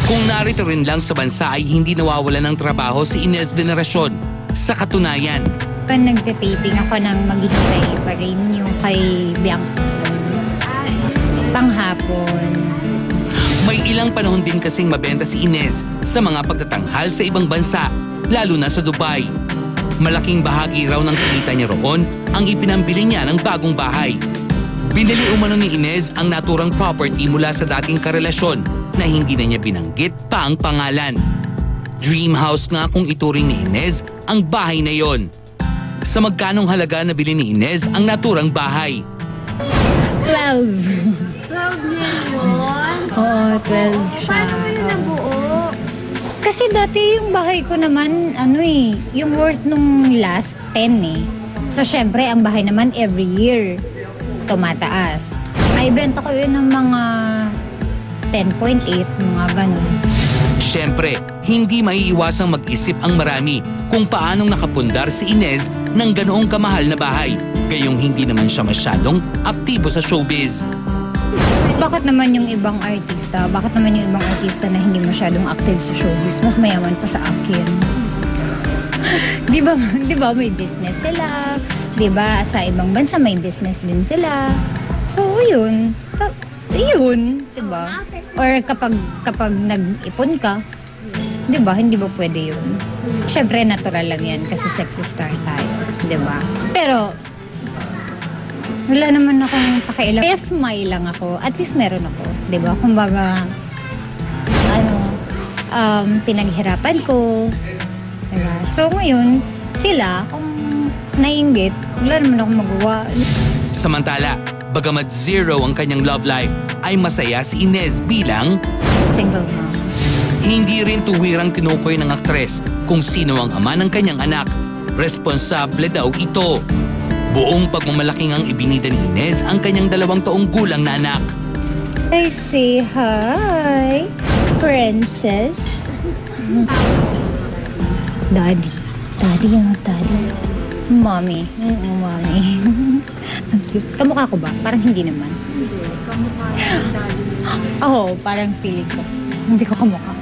Kung narito rin lang sa bansa ay hindi nawawala ng trabaho si Inez Veneracion. Sa katunayan, nagtitaping ako ng maghihintay pa rin yung kay Bianca. Panghapon. may ilang panahon din kasing mabenta si Inez sa mga pagtatanghal sa ibang bansa, lalo na sa Dubai. Malaking bahagi raw ng kinita niya roon ang ipinambili niya ng bagong bahay. Binili umano ni Inez ang naturang property mula sa dating karelasyon na hindi na niya binanggit pa ang pangalan. Dream house nga kung ituring ni Inez ang bahay na yon. Sa magkanong halaga na bili ni Inez ang naturang bahay? 12. 12 million? Oo, 12 siya. Paano yun nabuo? Kasi dati yung bahay ko naman, yung worth nung last 10 eh. So, syempre, ang bahay naman every year tumataas. Ay, benta ko yun ng mga 10.8, mga ganun. Siyempre, hindi maiiwasang mag-isip ang marami kung paanong nakapundar si Inez ng ganoong kamahal na bahay, gayong hindi naman siya masyadong aktibo sa showbiz. Bakit naman yung ibang artista? Bakit naman yung ibang artista na hindi masyadong active sa showbiz mas mayaman pa sa akin? Di ba may business sila? Di ba sa ibang bansa may business din sila? So yun, di ba? Or kapag nag-ipon ka, di ba? Hindi ba pwede yun? Siyempre natural lang yan kasi sexy star tayo, di ba? Pero wala naman akong pakialam. Kaya smile lang ako. At least meron ako. Diba? Kumbaga, pinaghirapan ko. Diba? So ngayon, sila, kung naiinggit, wala naman akong magawa. Samantala, bagamat zero ang kanyang love life, ay masaya si Inez bilang Single mom. hindi rin tuwirang tinukoy ng aktres kung sino ang ama ng kanyang anak. Responsable daw ito. Buong pagmamalaking ang ibinida ni Inez ang kanyang 2 taong gulang na anak. I say hi, princess. Daddy. Daddy. Mommy. Mommy. Ang cute. Kamukha ko ba? Parang hindi naman. Kamukha ng daddy. Oo, parang feeling ko. Hindi ko kamukha.